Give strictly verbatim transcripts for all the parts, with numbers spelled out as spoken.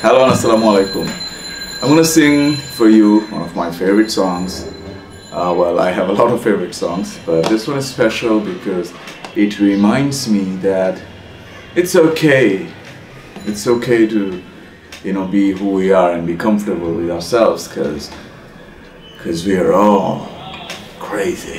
Hello and assalamu alaikum. I'm gonna sing for you one of my favorite songs. Uh, well, I have a lot of favorite songs, but this one is special because it reminds me that it's okay. It's okay to, you know, be who we are and be comfortable with ourselves, because because we are all crazy.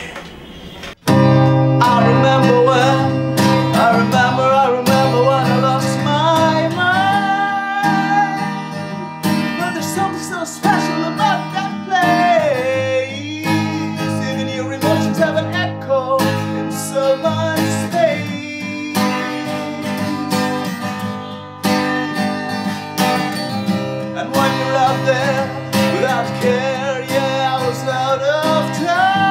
I remember when, I remember, I remember when I lost my mind. But there's something so special about that place. Even your emotions have an echo in so much space. And when you're out there without care, yeah, I was out of time.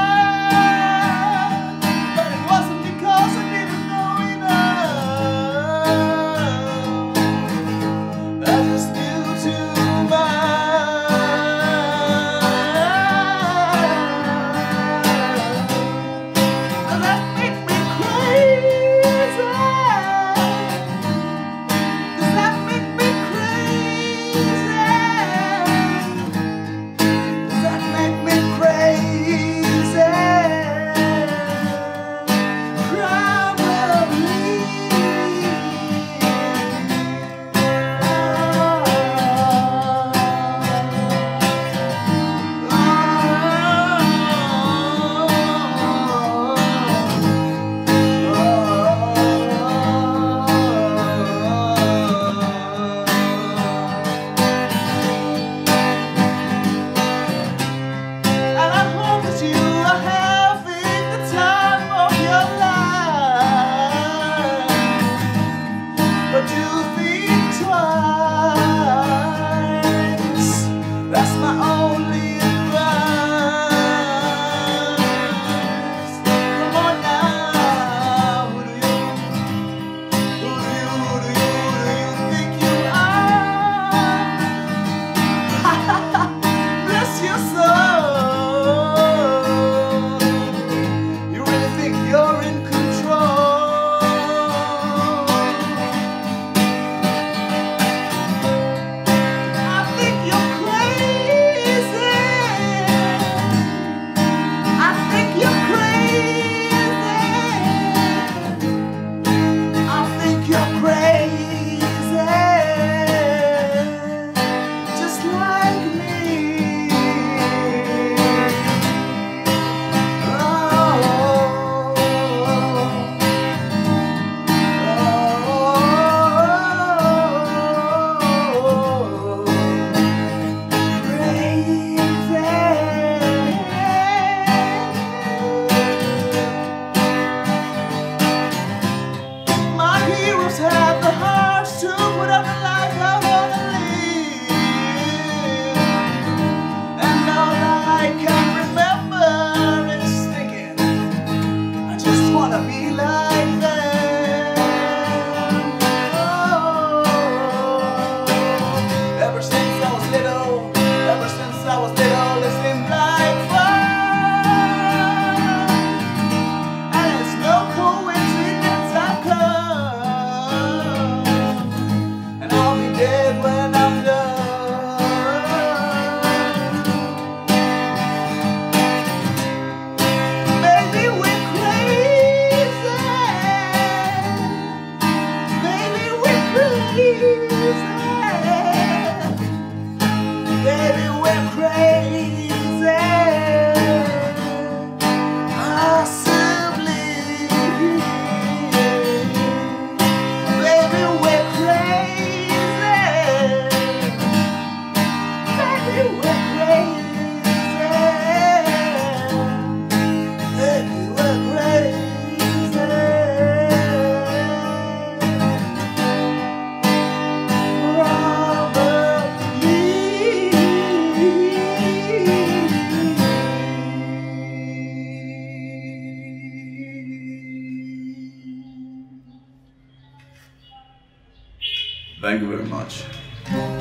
Thank you very much.